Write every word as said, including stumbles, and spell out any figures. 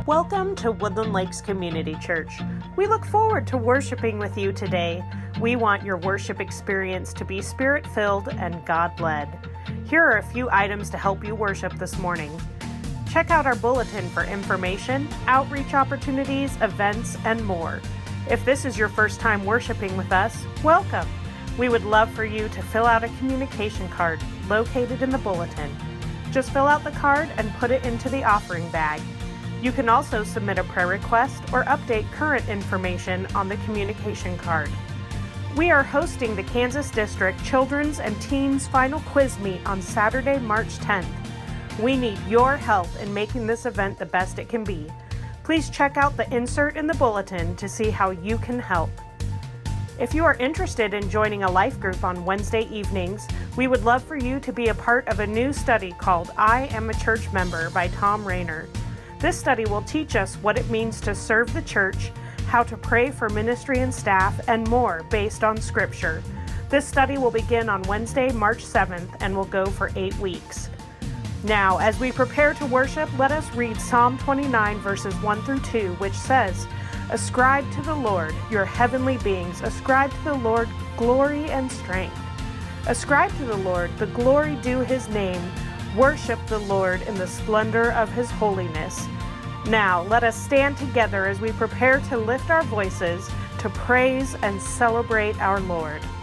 Welcome to Woodland Lakes Community Church. We look forward to worshiping with you today. We want your worship experience to be spirit-filled and God-led. Here are a few items to help you worship this morning. Check out our bulletin for information, outreach opportunities, events, and more. If this is your first time worshiping with us, welcome. We would love for you to fill out a communication card located in the bulletin. Just fill out the card and put it into the offering bag. You can also submit a prayer request or update current information on the communication card. We are hosting the Kansas District Children's and Teens Final Quiz Meet on Saturday, March tenth. We need your help in making this event the best it can be. Please check out the insert in the bulletin to see how you can help. If you are interested in joining a life group on Wednesday evenings, we would love for you to be a part of a new study called I Am a Church Member by Tom Rainer. This study will teach us what it means to serve the church, how to pray for ministry and staff, and more based on Scripture. This study will begin on Wednesday, March seventh, and will go for eight weeks. Now, as we prepare to worship, let us read Psalm twenty-nine, verses one through two, which says, "Ascribe to the Lord, your heavenly beings, ascribe to the Lord glory and strength. Ascribe to the Lord the glory due his name. Worship the Lord in the splendor of his holiness." Now, let us stand together as we prepare to lift our voices to praise and celebrate our Lord.